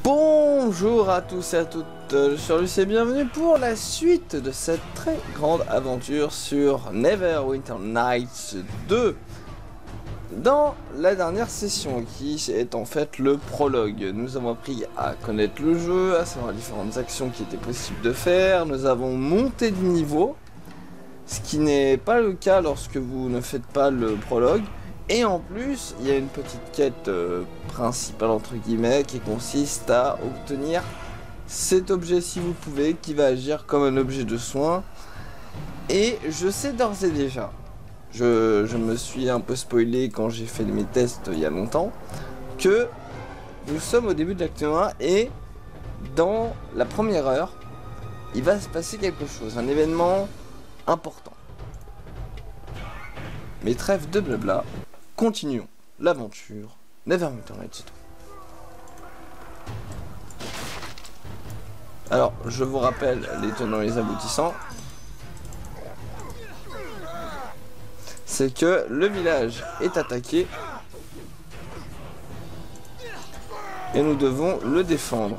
Bonjour à tous et à toutes, je suis Lucie et bienvenue pour la suite de cette très grande aventure sur Neverwinter Nights 2. Dans la dernière session, qui est en fait le prologue, nous avons appris à connaître le jeu, à savoir les différentes actions qui étaient possibles de faire, nous avons monté de niveau, ce qui n'est pas le cas lorsque vous ne faites pas le prologue. Et en plus, il y a une petite quête principale entre guillemets qui consiste à obtenir cet objet si vous pouvez, qui va agir comme un objet de soin. Et je sais d'ores et déjà, je me suis un peu spoilé quand j'ai fait mes tests il y a longtemps, que nous sommes au début de l'acte 1 et dans la première heure, il va se passer quelque chose, un événement important. Mais trêve de blabla. Continuons l'aventure Neverwinter Nights 2. Alors, je vous rappelle les tenants et les aboutissants. C'est que le village est attaqué et nous devons le défendre.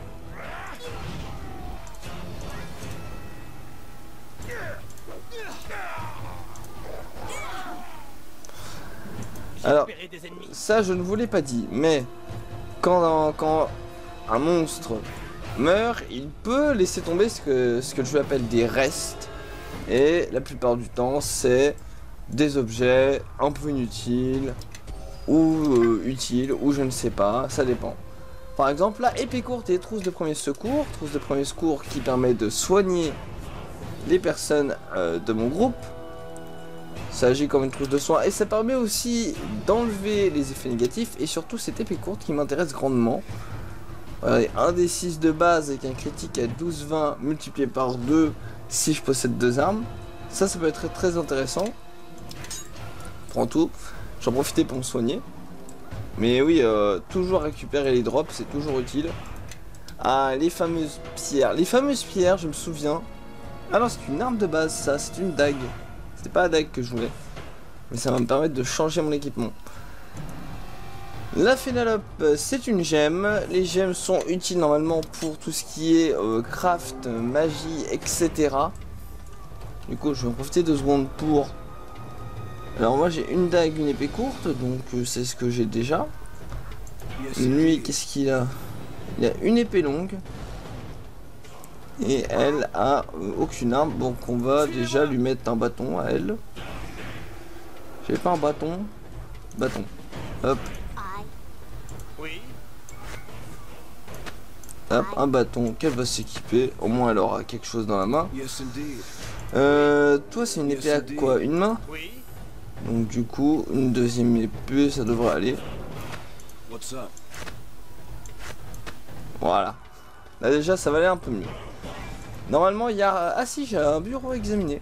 Alors, ça je ne vous l'ai pas dit, mais quand un monstre meurt, il peut laisser tomber ce que le jeu appelle des restes. Et la plupart du temps, c'est des objets un peu inutiles, ou utiles, ou je ne sais pas, ça dépend. Par exemple, là, épée courte et trousse de premier secours qui permet de soigner les personnes de mon groupe. Ça agit comme une trousse de soins et ça permet aussi d'enlever les effets négatifs et surtout cette épée courte qui m'intéresse grandement. Regardez, un des 6 de base avec un critique à 12-20 multiplié par 2 si je possède 2 armes. Ça peut être très intéressant. Prends tout, j'en profitais pour me soigner. Mais oui, toujours récupérer les drops, c'est toujours utile. Ah, les fameuses pierres. Les fameuses pierres, je me souviens. Ah non, c'est une arme de base ça, c'est une dague. C'est pas la dague que je voulais, mais ça va me permettre de changer mon équipement. La Phénalope, c'est une gemme. Les gemmes sont utiles normalement pour tout ce qui est craft, magie, etc. Du coup, je vais en profiter 2 secondes pour... Alors moi j'ai une dague, une épée courte, donc c'est ce que j'ai déjà. Lui, qu'est-ce qu'il a? Il a une épée longue. Et elle a aucune arme, donc on va déjà lui mettre un bâton à elle. J'ai pas un bâton. Bâton. Hop. Hop, un bâton qu'elle va s'équiper. Au moins elle aura quelque chose dans la main. Toi c'est une épée à quoi? Une main? Donc du coup, une deuxième épée, ça devrait aller. Voilà. Là déjà ça va aller un peu mieux. Normalement il y a... Ah si, j'ai un bureau à examiner.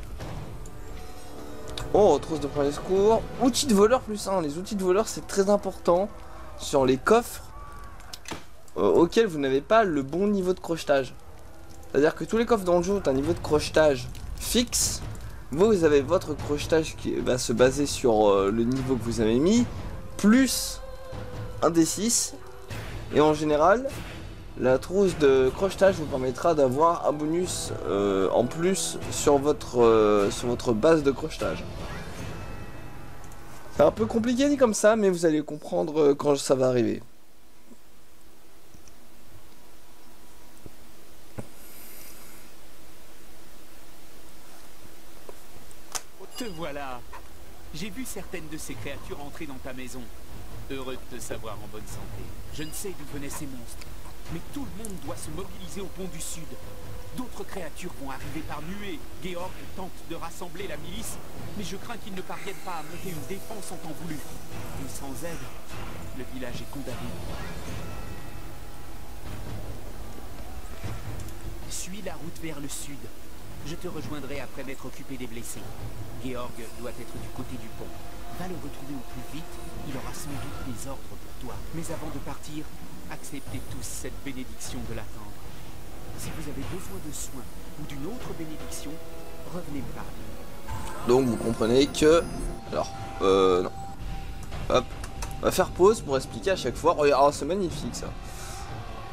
Oh, trousse de premier secours. Outils de voleur plus 1. Les outils de voleur c'est très important sur les coffres auxquels vous n'avez pas le bon niveau de crochetage. C'est-à-dire que tous les coffres dans le jeu ont un niveau de crochetage fixe. Vous avez votre crochetage qui va se baser sur le niveau que vous avez mis, plus un D6. Et en général... La trousse de crochetage vous permettra d'avoir un bonus en plus sur votre base de crochetage. C'est un peu compliqué dit comme ça, mais vous allez comprendre quand ça va arriver. Te voilà. J'ai vu certaines de ces créatures entrer dans ta maison. Heureux de te savoir en bonne santé. Je ne sais d'où venaient ces monstres. Mais tout le monde doit se mobiliser au pont du Sud. D'autres créatures vont arriver par nuée. Georg tente de rassembler la milice, mais je crains qu'ils ne parviennent pas à monter une défense en temps voulu. Et sans aide, le village est condamné. Suis la route vers le sud. Je te rejoindrai après m'être occupé des blessés. Georg doit être du côté du pont. Va le retrouver au plus vite, il aura sans doute des ordres pour toi. Mais avant de partir, acceptez tous cette bénédiction de l'attendre. Si vous avez besoin de soins ou d'une autre bénédiction, revenez me parler. Donc vous comprenez que... Alors, non. Hop. On va faire pause pour expliquer à chaque fois. Regarde, oh, c'est magnifique ça.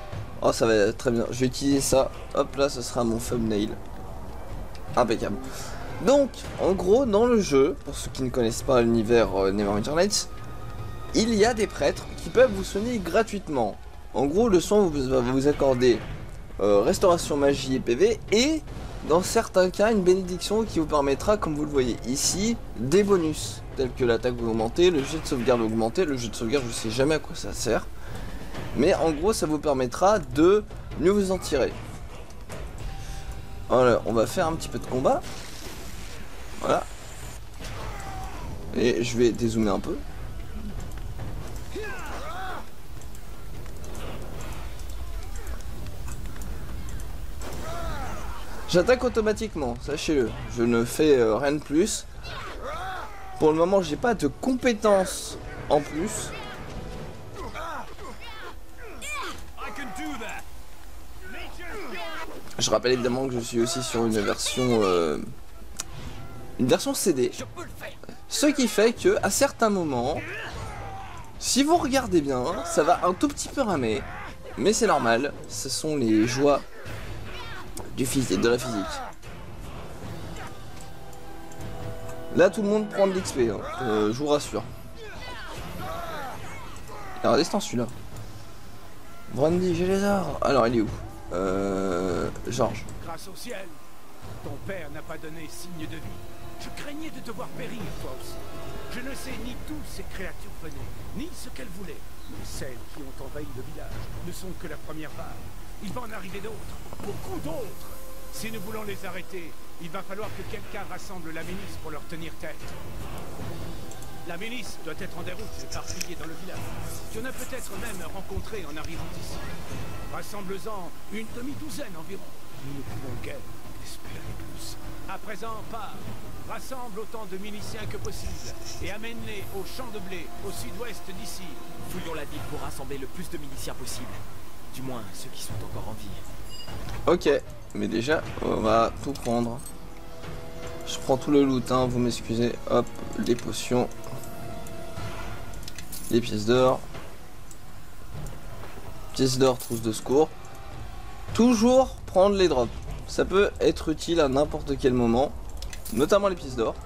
Oh, ça va être très bien. Je vais utiliser ça. Hop là, ce sera mon thumbnail. Impeccable. Donc, en gros, dans le jeu, pour ceux qui ne connaissent pas l'univers Neverwinter Nights, il y a des prêtres qui peuvent vous soigner gratuitement. En gros, le soin va vous accorder restauration magie et PV, et dans certains cas, une bénédiction qui vous permettra, comme vous le voyez ici, des bonus, tels que l'attaque augmentée, le jet de sauvegarde augmenté. Le jet de sauvegarde, je sais jamais à quoi ça sert. Mais en gros, ça vous permettra de mieux vous en tirer. Voilà, on va faire un petit peu de combat. Voilà. Et je vais dézoomer un peu. J'attaque automatiquement, sachez-le. Je ne fais rien de plus. Pour le moment, j'ai pas de compétences en plus. Je rappelle évidemment que je suis aussi sur une version CD. Ce qui fait que à certains moments, si vous regardez bien, ça va un tout petit peu ramer. Mais c'est normal, ce sont les joies du physique, de la physique. Là tout le monde prend de l'XP, hein, je vous rassure. Regardez, c'est celui-là. Brandy, j'ai les ors. Alors il est où? Georges. Grâce au ciel, ton père n'a pas donné signe de vie. Je craignais de devoir périr, toi aussi. Je ne sais ni d'où ces créatures venaient, ni ce qu'elles voulaient. Mais celles qui ont envahi le village ne sont que la première vague. Il va en arriver d'autres, beaucoup d'autres. Si nous voulons les arrêter, il va falloir que quelqu'un rassemble la milice pour leur tenir tête. La milice doit être en déroute et éparpillée dans le village. Tu en as peut-être même rencontré en arrivant ici. Rassemble-en une demi-douzaine environ. Nous ne pouvons guère espérer plus. À présent, pars. Rassemble autant de miliciens que possible et amène-les au champ de blé, au sud-ouest d'ici. Fouillons la ville pour rassembler le plus de miliciens possible. Du moins, ceux qui sont encore en vie. Ok, mais déjà, on va tout prendre. Je prends tout le loot, hein, vous m'excusez. Hop, les potions. Les pièces d'or. Pièces d'or, trousse de secours. Toujours prendre les drops. Ça peut être utile à n'importe quel moment. Notamment les pièces d'or.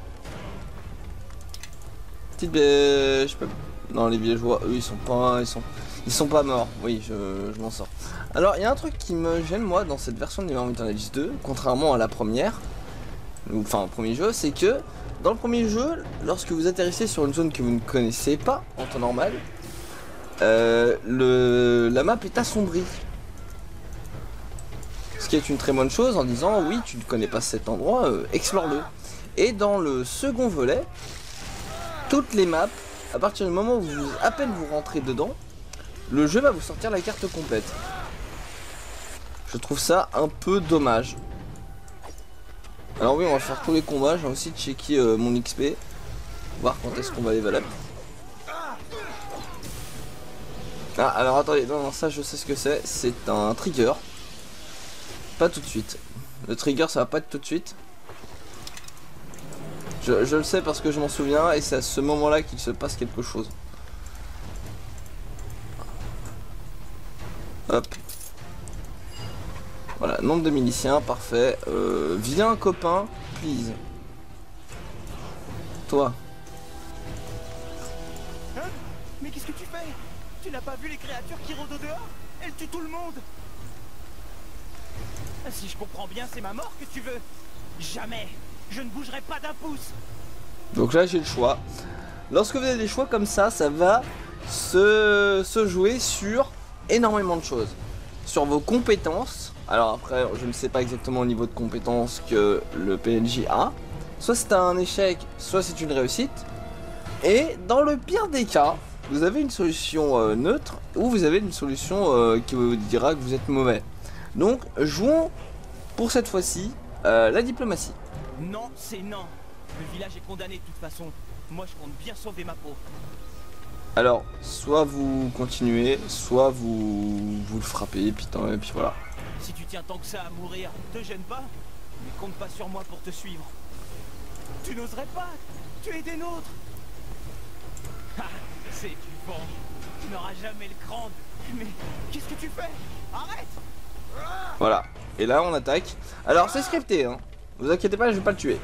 Petite je peux... Non, les villageois, eux, ils sont pas morts. Oui, je m'en sors. Alors, il y a un truc qui me gêne, moi, dans cette version de Neverwinter Nights 2, contrairement à la première, enfin, au premier jeu, c'est que, dans le premier jeu, lorsque vous atterrissez sur une zone que vous ne connaissez pas, en temps normal, la map est assombrie. Ce qui est une très bonne chose en disant, oui, tu ne connais pas cet endroit, explore-le. Et dans le second volet, toutes les maps, à partir du moment où à peine vous rentrez dedans, le jeu va vous sortir la carte complète. Je trouve ça un peu dommage. Alors oui, on va faire tous les combats. J'ai aussi checké mon XP, voir quand est-ce qu'on va level up. Ah, alors attendez, non, ça je sais ce que c'est. C'est un trigger. Pas tout de suite. Le trigger, ça va pas être tout de suite. Je le sais parce que je m'en souviens et c'est à ce moment-là qu'il se passe quelque chose. Hop. Voilà, nombre de miliciens, parfait. Viens copain, please. Toi. Hein? Mais qu'est-ce que tu fais? Tu n'as pas vu les créatures qui rôdent au dehors? Elles tuent tout le monde. Si je comprends bien, c'est ma mort que tu veux. Jamais. Je ne bougerai pas d'un pouce. Donc là j'ai le choix. Lorsque vous avez des choix comme ça va se jouer sur énormément de choses. Sur vos compétences. Alors après je ne sais pas exactement le niveau de compétence que le PNJ a. Soit c'est un échec, soit c'est une réussite. Et dans le pire des cas, vous avez une solution neutre ou vous avez une solution qui vous dira que vous êtes mauvais. Donc jouons pour cette fois-ci la diplomatie. Non, c'est non. Le village est condamné de toute façon. Moi je compte bien sauver ma peau. Alors, soit vous continuez, soit vous le frappez, et puis voilà. Si tu tiens tant que ça à mourir, te gêne pas. Mais compte pas sur moi pour te suivre. Tu n'oserais pas tuer des nôtres. Ah, c'est du vent. Tu n'auras jamais le cran de... Mais qu'est-ce que tu fais? Arrête! Voilà. Et là, on attaque. Alors, c'est scripté, hein. Vous inquiétez pas, je vais pas le tuer.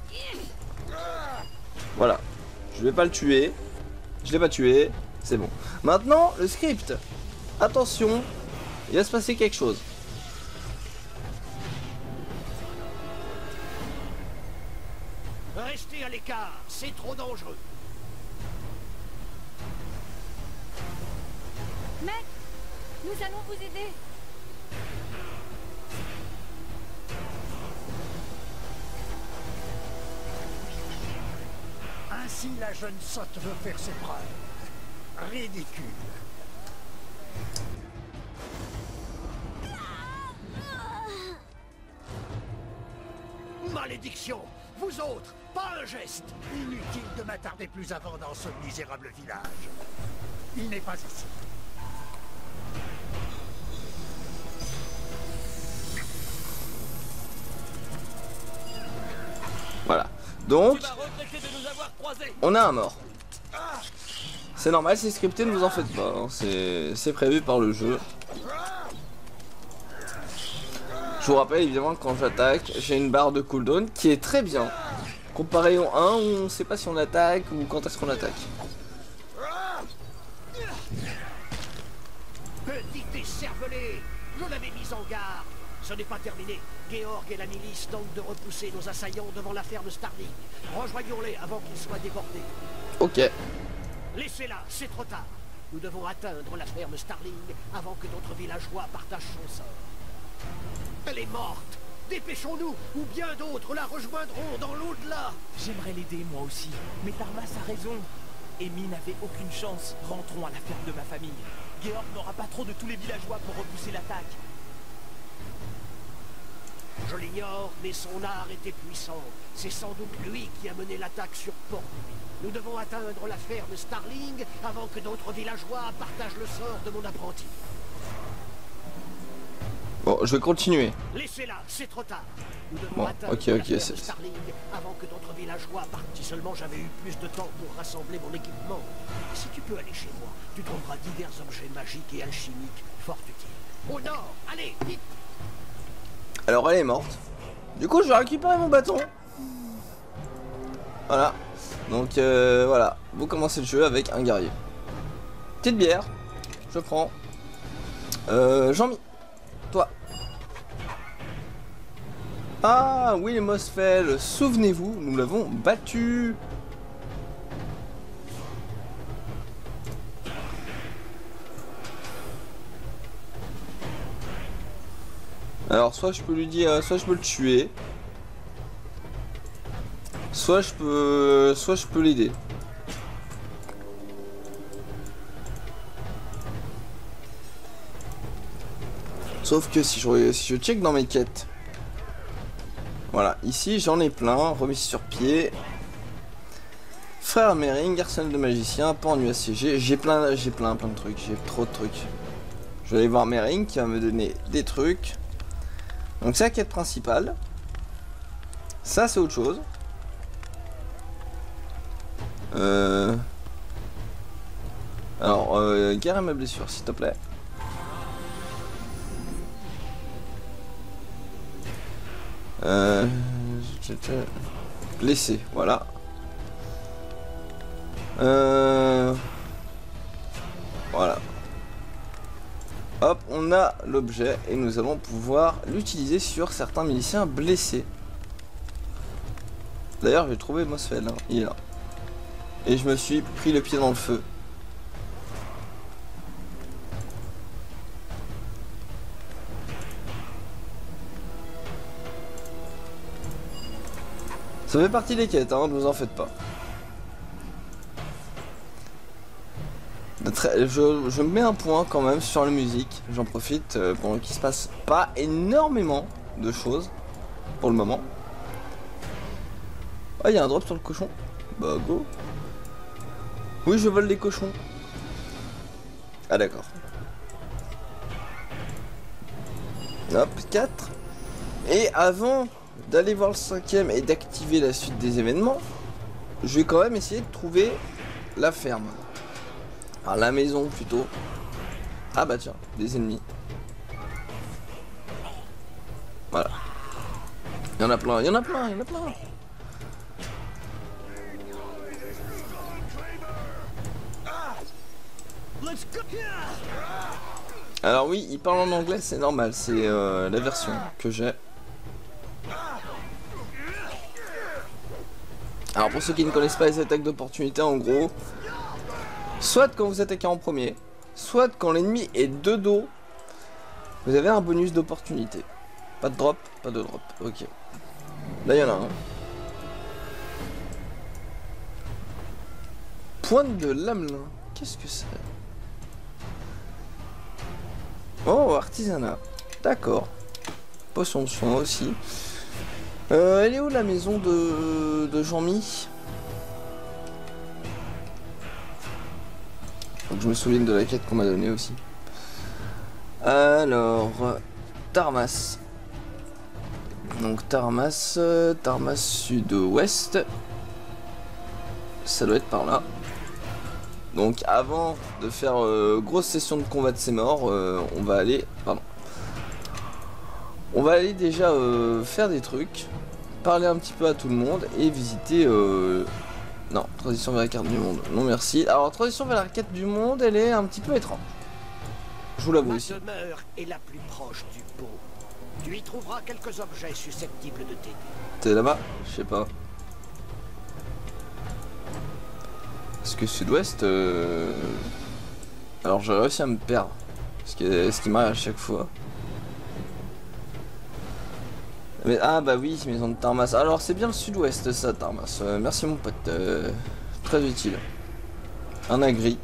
Voilà. Je vais pas le tuer. Je l'ai pas tué. C'est bon. Maintenant, le script. Attention, il va se passer quelque chose. Restez à l'écart, c'est trop dangereux. Mec, nous allons vous aider. Ainsi la jeune sotte veut faire ses preuves. Ridicule. Malédiction! Vous autres, pas un geste! Inutile de m'attarder plus avant dans ce misérable village. Il n'est pas ici. Voilà. Donc, Tu vas regretter de nous avoir croisés. on a un mort. C'est normal, c'est scripté, ne vous en faites pas. Hein. C'est prévu par le jeu. Je vous rappelle évidemment que quand j'attaque, j'ai une barre de cooldown qui est très bien. Comparé au 1 où on ne sait pas si on attaque ou quand est-ce qu'on attaque. Petit écervelé! Je l'avais mis en garde. Ce n'est pas terminé. Georg et la milice tentent de repousser nos assaillants devant la ferme Starling. Rejoignons-les avant qu'ils soient débordés. Ok. Laissez-la, c'est trop tard. Nous devons atteindre la ferme Starling avant que notre villageois partage son sort. Elle est morte. Dépêchons-nous, ou bien d'autres la rejoindront dans l'au-delà. J'aimerais l'aider moi aussi, mais Tarmas a raison. Amy n'avait aucune chance. Rentrons à la ferme de ma famille. Georg n'aura pas trop de tous les villageois pour repousser l'attaque. Je l'ignore, mais son art était puissant. C'est sans doute lui qui a mené l'attaque sur Port-Louis. Nous devons atteindre la ferme Starling avant que d'autres villageois partagent le sort de mon apprenti. Bon, je vais continuer. Laissez-la, c'est trop tard. Nous devons Bon, atteindre ok, la ok, ferme c'est... Starling avant que d'autres villageois partent. Si seulement j'avais eu plus de temps pour rassembler mon équipement. Si tu peux aller chez moi, tu trouveras divers objets magiques et alchimiques fort utiles. Au nord, allez, vite! Alors elle est morte. Du coup je vais récupérer mon bâton. Voilà. Donc voilà. Vous commencez le jeu avec un guerrier. Petite bière. Je prends. Jean-Mi. Toi. Ah oui, Mosfell. Souvenez-vous, nous l'avons battu. Alors soit je peux lui dire, soit je peux le tuer, soit je peux l'aider. Sauf que si je check dans mes quêtes, voilà, ici j'en ai plein, remise sur pied, frère Mering, arsenal de magicien, pas ennui assiégé, j'ai plein de trucs, j'ai trop de trucs. Je vais aller voir Mering qui va me donner des trucs. Donc c'est la quête principale. Ça c'est autre chose. Alors, guérir ma blessure s'il te plaît. Blessé, voilà. Voilà. Hop, on a l'objet et nous allons pouvoir l'utiliser sur certains miliciens blessés. D'ailleurs, j'ai trouvé Mosfell, hein, il est là. Et je me suis pris le pied dans le feu. Ça fait partie des quêtes, hein, ne vous en faites pas. Je mets un point quand même sur la musique, j'en profite pour qu'il se passe pas énormément de choses pour le moment. Ah, il y a un drop sur le cochon. Bah go. Oui, je vole des cochons. Ah d'accord. Hop, 4. Et avant d'aller voir le 5ème et d'activer la suite des événements, je vais quand même essayer de trouver la ferme. Enfin, la maison plutôt. Ah bah tiens, des ennemis. Voilà. Il y en a plein, il y en a plein, il y en a plein. Alors oui, il parle en anglais, c'est normal, c'est la version que j'ai. Alors pour ceux qui ne connaissent pas les attaques d'opportunité, en gros, soit quand vous attaquez en premier, soit quand l'ennemi est de dos, vous avez un bonus d'opportunité. Pas de drop, pas de drop, ok. Là il y en a un. Pointe de lamelin, qu'est-ce que c'est? Oh, artisanat, d'accord. Potion de soin aussi. Elle est où la maison de Jean-Mi? Faut que je me souvienne de la quête qu'on m'a donnée aussi. Alors, Tarmas. Donc Tarmas sud-ouest. Ça doit être par là. Donc avant de faire grosse session de combat de ces morts, on va aller... Pardon. On va aller déjà faire des trucs, parler un petit peu à tout le monde et visiter... Non, transition vers la carte du monde, non merci. Alors transition vers la carte du monde, elle est un petit peu étrange. Je vous l'avoue aussi. Ma demeure est la plus proche du pot. Tu y trouveras quelques objets susceptibles de t'aider. T'es là-bas? Je sais pas. Parce que sud-ouest... Alors j'ai réussi à me perdre. Ce qui m'arrive à chaque fois. Mais, ah bah oui, maison de Tarmas. Alors c'est bien le sud-ouest ça, Tarmas. Merci mon pote. Très utile. Un agri.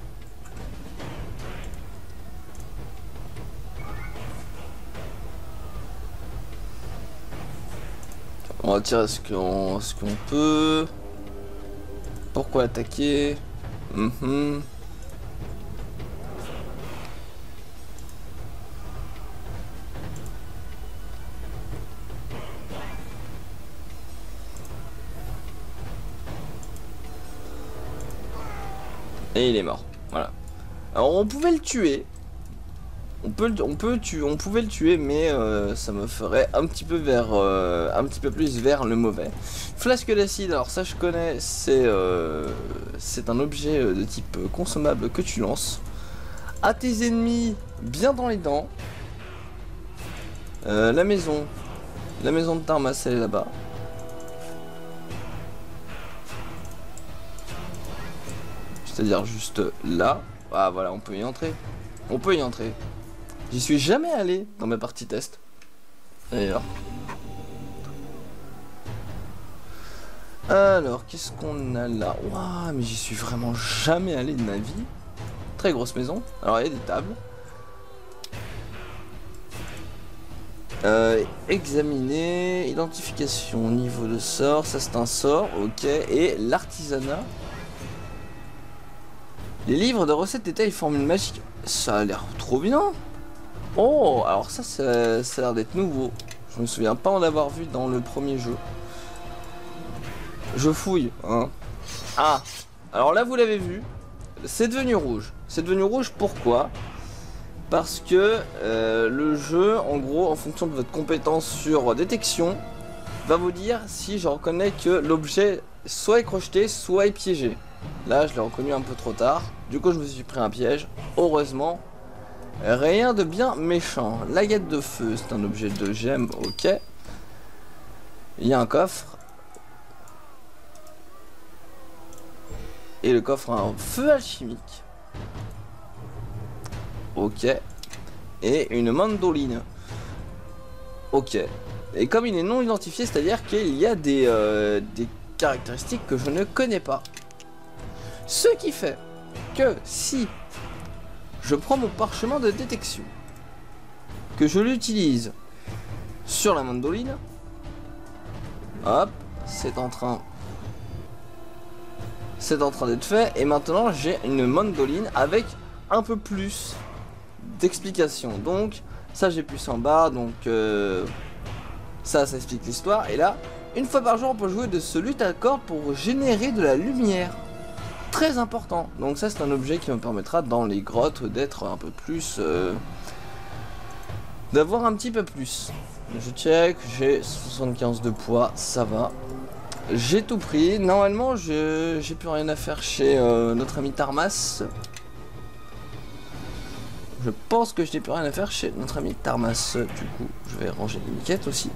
On va tirer ce qu'on peut. Pourquoi attaquer? Et il est mort. Voilà. Alors on pouvait le tuer. On pouvait le tuer, mais ça me ferait un petit peu plus vers le mauvais. Flasque d'acide, alors ça je connais, c'est un objet de type consommable que tu lances à tes ennemis bien dans les dents. La maison de Tarmas, elle est là-bas. C'est-à-dire juste là. Ah voilà, on peut y entrer. On peut y entrer. J'y suis jamais allé dans mes parties test. D'ailleurs. Alors, qu'est-ce qu'on a là? Waouh, mais j'y suis vraiment jamais allé de ma vie. Très grosse maison. Alors, il y a des tables. Examiner. Identification, niveau de sort. Ça, c'est un sort. Ok. Et l'artisanat. Les livres de recettes détaillent formule magique. Ça a l'air trop bien. Oh, alors ça a l'air d'être nouveau. Je me souviens pas en avoir vu dans le premier jeu. Je fouille, hein. Ah, alors là vous l'avez vu. C'est devenu rouge. C'est devenu rouge pourquoi? Parce que le jeu, en gros, en fonction de votre compétence sur détection, va vous dire si je reconnais que l'objet soit est crocheté, soit est piégé. Là, je l'ai reconnu un peu trop tard. Du coup, je me suis pris un piège. Heureusement, rien de bien méchant. L'agate de feu, c'est un objet de gemme. Ok. Il y a un coffre. Et le coffre a un feu alchimique. Ok. Et une mandoline. Ok. Et comme il est non identifié, c'est-à-dire qu'il y a des caractéristiques que je ne connais pas. Ce qui fait que si je prends mon parchemin de détection, que je l'utilise sur la mandoline, hop, c'est en train d'être fait. Et maintenant j'ai une mandoline avec un peu plus d'explication. Donc ça j'ai plus en bas, donc ça explique l'histoire. Et là, une fois par jour on peut jouer de ce lutte à corps pour générer de la lumière. très important. Donc ça c'est un objet qui me permettra dans les grottes d'être un peu plus... d'avoir un petit peu plus. Je check, j'ai 75 de poids, ça va. J'ai tout pris. Normalement, j'ai plus rien à faire chez notre ami Tarmas. Je pense que je n'ai plus rien à faire chez notre ami Tarmas. Du coup, je vais ranger les quêtes aussi.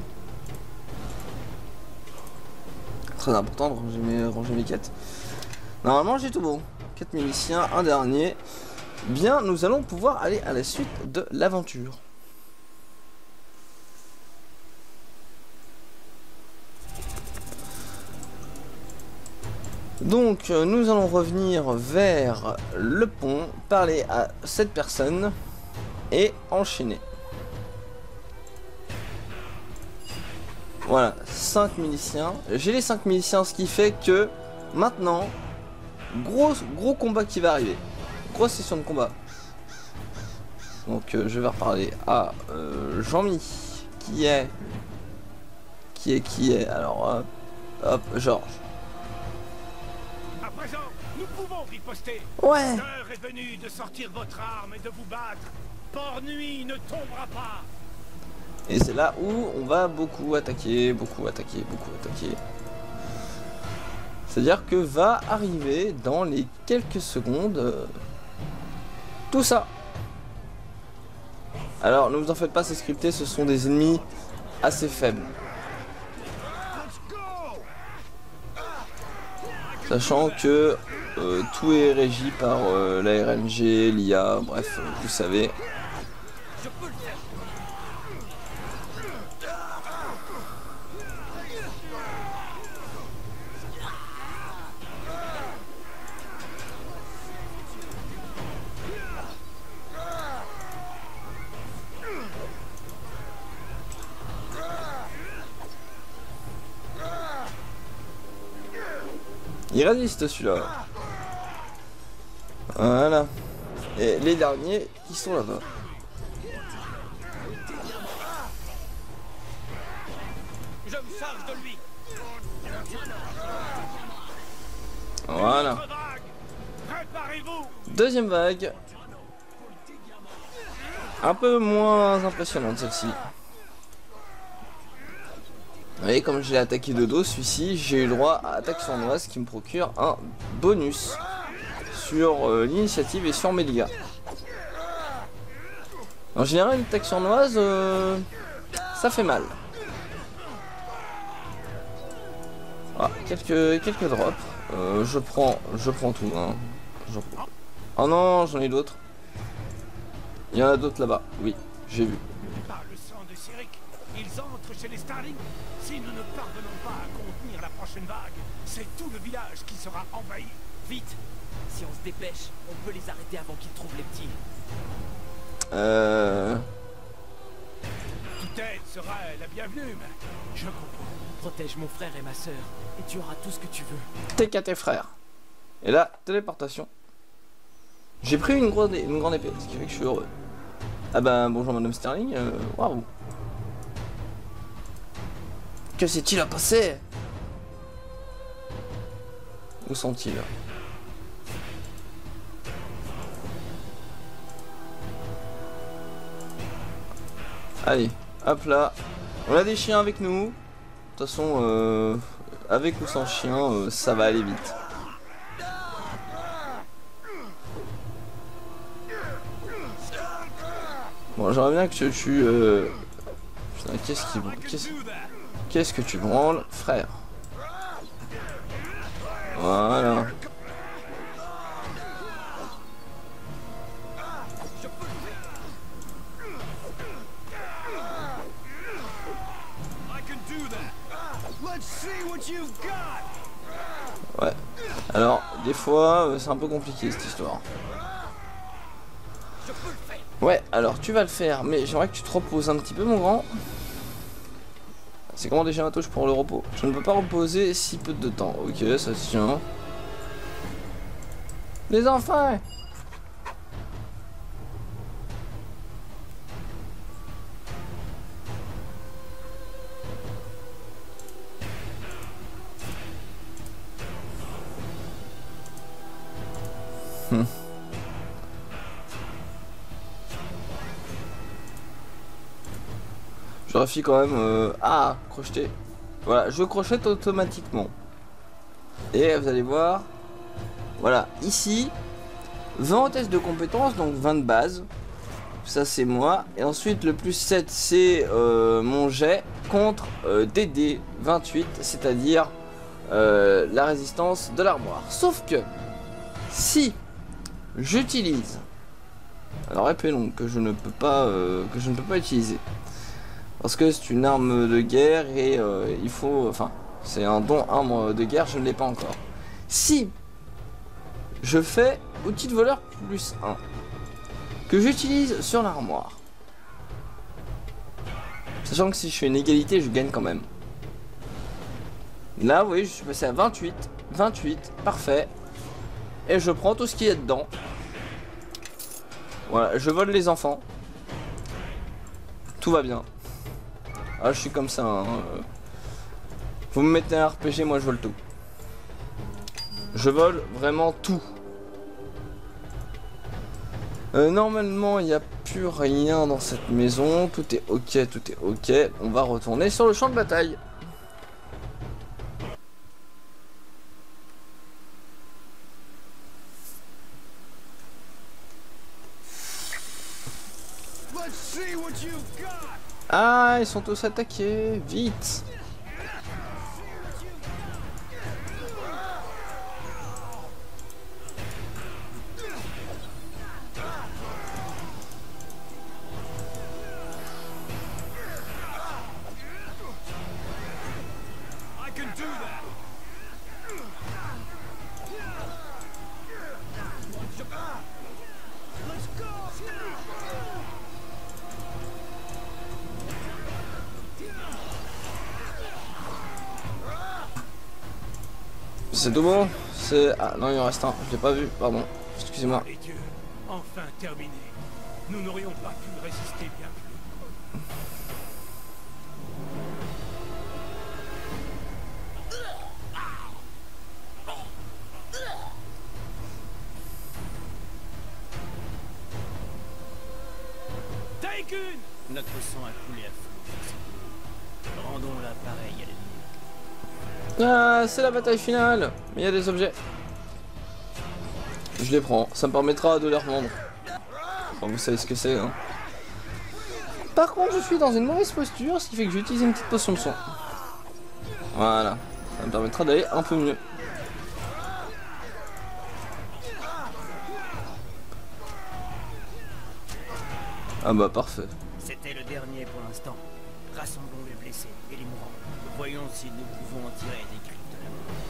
Très important de ranger mes quêtes. Normalement, j'ai tout bon. 4 miliciens, un dernier. Bien, nous allons pouvoir aller à la suite de l'aventure. Donc nous allons revenir vers le pont, parler à cette personne et enchaîner. Voilà, 5 miliciens. J'ai les 5 miliciens, ce qui fait que maintenant, gros combat qui va arriver. Grosse session de combat. Donc je vais reparler à Jean-Mi qui est alors hop, Georges. À présent, nous pouvons riposter. Ouais. L'heure est venue de sortir votre arme et de vous battre. Port-Nuit ne tombera pas. Et c'est là où on va beaucoup attaquer. C'est-à-dire que va arriver dans les quelques secondes tout ça. Alors ne vous en faites pas, c'est scripté, ce sont des ennemis assez faibles. Sachant que tout est régi par la RNG, l'IA, bref, vous savez. Il résiste celui-là. Voilà. Et les derniers qui sont là-bas. Je me charge de lui. Voilà. Préparez-vous. Deuxième vague. Un peu moins impressionnante celle-ci. Vous voyez, comme je l'ai attaqué de dos, celui-ci, j'ai eu le droit à attaque sournoise qui me procure un bonus sur l'initiative et sur mes dégâts. En général, une attaque sournoise, ça fait mal. Ah, quelques drops. Je prends tout. Hein. Oh non, j'en ai d'autres. Il y en a d'autres là-bas. Oui, j'ai vu. Par le sang de Cyric, ils entrent chez les Starlings. Si nous ne parvenons pas à contenir la prochaine vague, c'est tout le village qui sera envahi. Vite. Si on se dépêche, on peut les arrêter avant qu'ils trouvent les petits. Toute aide sera la bienvenue, mais je comprends. Protège mon frère et ma sœur, et tu auras tout ce que tu veux. T'es qu'à tes frères. Et là, téléportation. J'ai pris une grande épée, ce qui fait que je suis heureux. Ah ben, bonjour madame Sterling, waouh. Que s'est-il passé? Où sont-ils? Allez, hop là. On a des chiens avec nous. De toute façon, avec ou sans chien, ça va aller vite. Bon, j'aimerais bien que tu tues... Putain, qu'est-ce que tu branles, frère? Voilà. Ouais. Alors, des fois, c'est un peu compliqué cette histoire. Ouais, alors tu vas le faire, mais j'aimerais que tu te reposes un petit peu, mon grand. C'est comment déjà ma touche pour le repos? Je ne peux pas reposer si peu de temps. Ok, ça se tient. Les enfants! Je vérifie quand même. Ah, crocheter. Voilà, je crochette automatiquement. Et vous allez voir. Voilà, ici, 20 en test de compétences, donc 20 de base. Ça, c'est moi. Et ensuite, le plus 7, c'est mon jet contre DD 28, c'est-à-dire la résistance de l'armoire. Sauf que, si j'utilise. Alors, rappelons que je ne peux pas utiliser. Parce que c'est une arme de guerre et il faut... Enfin, c'est un don arme de guerre, je ne l'ai pas encore. Si je fais outil de voleur plus 1, que j'utilise sur l'armoire, sachant que si je fais une égalité, je gagne quand même. Là, vous voyez, je suis passé à 28. 28, parfait. Et je prends tout ce qu'il y a dedans. Voilà, je vole les enfants. Tout va bien. Ah, je suis comme ça. Hein. Vous me mettez un RPG, moi je vole tout. Je vole vraiment tout. Normalement, il n'y a plus rien dans cette maison. Tout est ok, tout est ok. On va retourner sur le champ de bataille. Ah, ils sont tous attaqués. Vite. C'est tout bon? C'est... Ah non, il en reste un, je l'ai pas vu, pardon. Excusez-moi. Les dieux, enfin terminé. Nous n'aurions pas pu résister bien plus. Taïkun! Notre sang a coulé à flot. Rendons l'appareil à l'ennemi. Ah, c'est la bataille finale. Mais il y a des objets. Je les prends, ça me permettra de les revendre. Enfin, vous savez ce que c'est, hein. Par contre, je suis dans une mauvaise posture, ce qui fait que j'utilise une petite potion de soin. Voilà, ça me permettra d'aller un peu mieux. Ah bah parfait. C'était le dernier pour l'instant. Rassemblons les blessés et les mourants. Voyons si nous pouvons en tirer des griffes de la mort.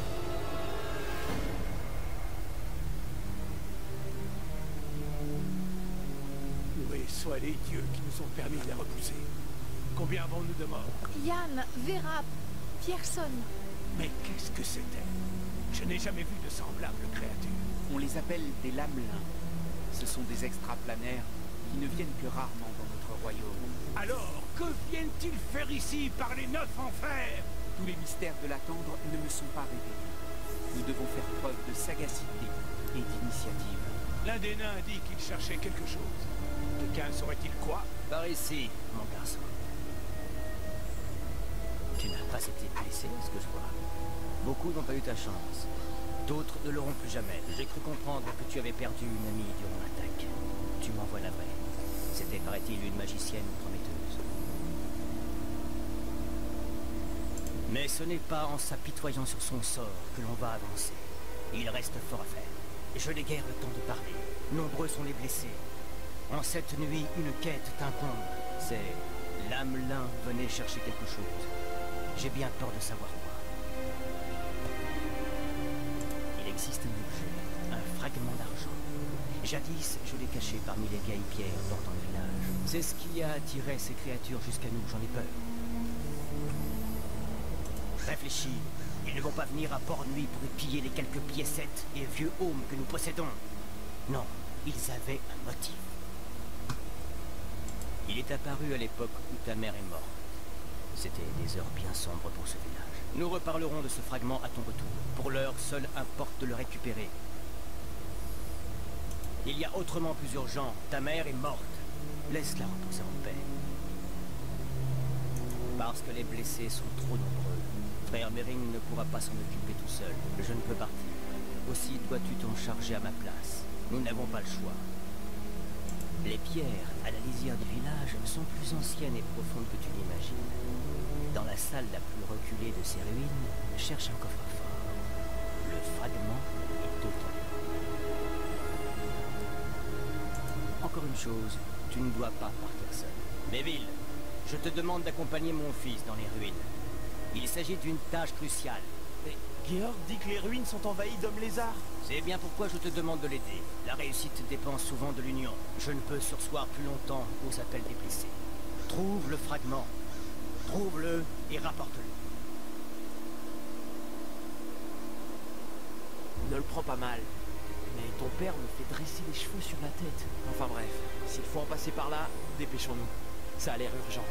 Loués soient les dieux qui nous ont permis de les repousser. Combien avons-nous de morts? Yann, Vera, Pierson. Mais qu'est-ce que c'était? Je n'ai jamais vu de semblables créatures. On les appelle des lamelins. Ce sont des extraplanaires qui ne viennent que rarement dans notre royaume. Alors, que viennent-ils faire ici par les 9 enfers? Tous les mystères de l'attendre ne me sont pas révélés. Nous devons faire preuve de sagacité et d'initiative. L'un des nains a dit qu'il cherchait quelque chose. Quelqu'un saurait-il quoi? Par ici, mon garçon. Tu n'as pas été blessé, à ce que je vois. Beaucoup n'ont pas eu ta chance. D'autres ne l'auront plus jamais. J'ai cru comprendre que tu avais perdu une amie durant l'attaque. Tu m'envoies la vraie. C'était, paraît-il, une magicienne prometteuse. Mais ce n'est pas en s'apitoyant sur son sort que l'on va avancer. Il reste fort à faire. Je n'ai guère le temps de parler. Nombreux sont les blessés. En cette nuit, une quête t'incombe. C'est l'Amelin venait chercher quelque chose. J'ai bien peur de savoir quoi. Il existe un objet, un fragment d'argent. Jadis, je l'ai caché parmi les vieilles pierres bordant le village. C'est ce qui a attiré ces créatures jusqu'à nous, j'en ai peur. Réfléchis, ils ne vont pas venir à Port-Nuit pour y piller les quelques piécettes et vieux aumes que nous possédons. Non, ils avaient un motif. Il est apparu à l'époque où ta mère est morte. C'était des heures bien sombres pour ce village. Nous reparlerons de ce fragment à ton retour. Pour l'heure, seul importe de le récupérer. Il y a autrement plus urgent. Ta mère est morte. Laisse-la reposer en paix. Parce que les blessés sont trop nombreux. Frère Mering ne pourra pas s'en occuper tout seul. Je ne peux partir. Aussi dois-tu t'en charger à ma place. Nous n'avons pas le choix. Les pierres à la lisière du village sont plus anciennes et profondes que tu l'imagines. Dans la salle la plus reculée de ces ruines, cherche un coffre-fort. Le fragment est dedans. Encore une chose, tu ne dois pas partir seul. Méville, je te demande d'accompagner mon fils dans les ruines. Il s'agit d'une tâche cruciale. Mais Georg dit que les ruines sont envahies d'hommes lézards. C'est bien pourquoi je te demande de l'aider. La réussite dépend souvent de l'union. Je ne peux surseoir plus longtemps aux appels des blessés. Trouve le fragment. Trouve-le et rapporte-le. Ne le prends pas mal. Mais ton père me fait dresser les cheveux sur la tête. Enfin bref, s'il faut en passer par là, dépêchons-nous. Ça a l'air urgent.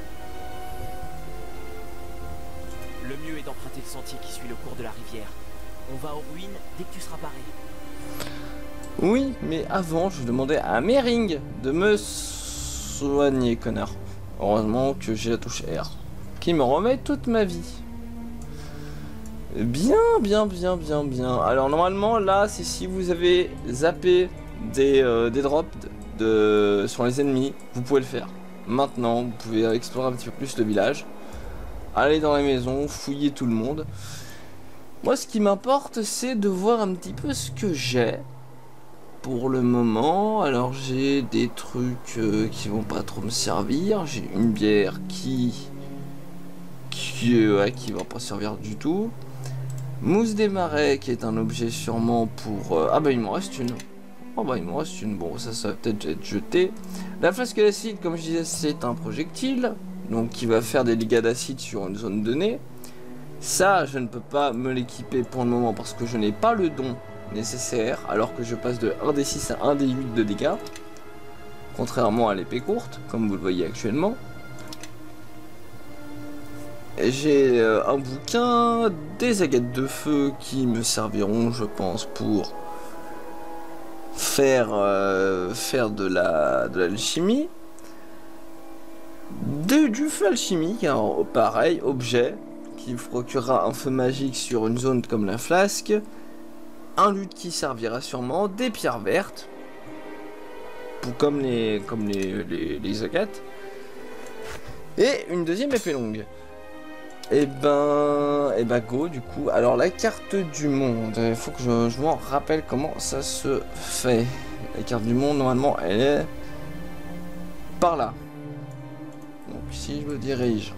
Le mieux est d'emprunter le sentier qui suit le cours de la rivière. On va aux ruines dès que tu seras paré. Oui, mais avant, je demandais à Mering de me soigner, connard. Heureusement que j'ai la touche R, qui me remet toute ma vie. Bien. Alors normalement, là, c'est si vous avez zappé des drops sur les ennemis, vous pouvez le faire. Maintenant, vous pouvez explorer un petit peu plus le village. Aller dans les maisons, fouiller tout le monde. Moi, ce qui m'importe, c'est de voir un petit peu ce que j'ai. Pour le moment, alors j'ai des trucs qui vont pas trop me servir. J'ai une bière qui va pas servir du tout. Mousse des marais, qui est un objet sûrement pour... Ah bah il m'en reste une. Oh bah il m'en reste une. Bon, ça va peut-être être jeté. La flasque d'acide, comme je disais, c'est un projectile. Donc qui va faire des dégâts d'acide sur une zone donnée. Ça, je ne peux pas me l'équiper pour le moment parce que je n'ai pas le don nécessaire, alors que je passe de 1d6 à 1d8 de dégâts, contrairement à l'épée courte, comme vous le voyez actuellement. J'ai un bouquin, des agates de feu qui me serviront, je pense, pour faire de l'alchimie. Du feu alchimique, hein, pareil, objet qui procurera un feu magique sur une zone comme la flasque, un luth qui servira sûrement, des pierres vertes, comme les agates, et une deuxième épée longue. Et ben go du coup. Alors la carte du monde, il faut que je m'en rappelle comment ça se fait. La carte du monde, normalement, elle est par là. Donc si je me dirige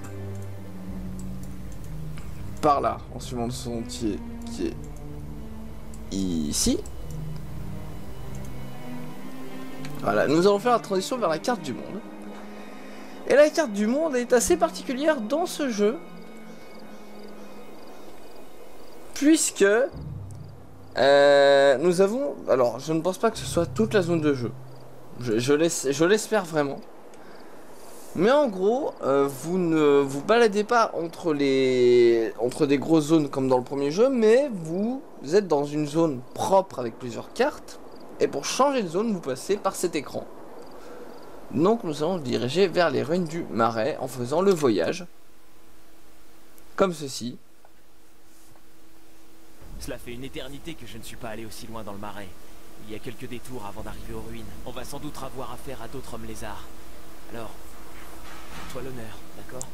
par là, en suivant le sentier qui est ici. Voilà, nous allons faire la transition vers la carte du monde. Et la carte du monde est assez particulière dans ce jeu, puisque nous avons... Alors, je ne pense pas que ce soit toute la zone de jeu. Je l'espère vraiment. Mais en gros, vous ne vous baladez pas entre des grosses zones comme dans le premier jeu, mais vous êtes dans une zone propre avec plusieurs cartes. Et pour changer de zone, vous passez par cet écran. Donc nous allons nous diriger vers les ruines du Marais en faisant le voyage. Comme ceci. Cela fait une éternité que je ne suis pas allé aussi loin dans le Marais. Il y a quelques détours avant d'arriver aux ruines. On va sans doute avoir affaire à d'autres hommes lézards. Alors, toi l'honneur, d'accord?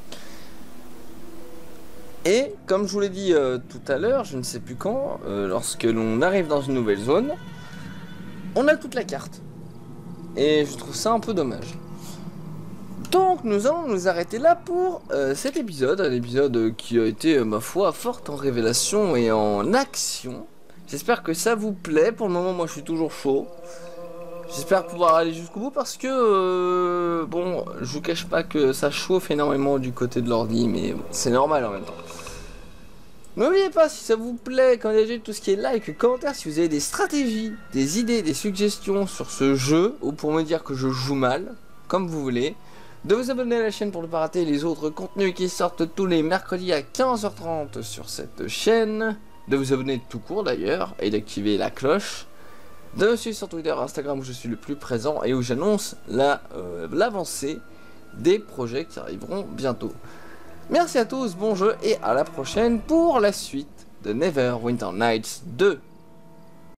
Et comme je vous l'ai dit tout à l'heure, je ne sais plus quand, lorsque l'on arrive dans une nouvelle zone, on a toute la carte. Et je trouve ça un peu dommage. Donc nous allons nous arrêter là pour cet épisode. Un épisode qui a été, ma foi, fort en révélation et en action. J'espère que ça vous plaît. Pour le moment, moi je suis toujours chaud. J'espère pouvoir aller jusqu'au bout parce que, bon, je vous cache pas que ça chauffe énormément du côté de l'ordi, mais bon, c'est normal en même temps. N'oubliez pas, si ça vous plaît, quand il y a tout ce qui est like, commentaire, si vous avez des stratégies, des idées, des suggestions sur ce jeu, ou pour me dire que je joue mal, comme vous voulez, de vous abonner à la chaîne pour ne pas rater les autres contenus qui sortent tous les mercredis à 15h30 sur cette chaîne, de vous abonner tout court d'ailleurs, et d'activer la cloche, de me suivre sur Twitter et Instagram où je suis le plus présent et où j'annonce l'avancée des projets qui arriveront bientôt. Merci à tous, bon jeu et à la prochaine pour la suite de Neverwinter Nights 2.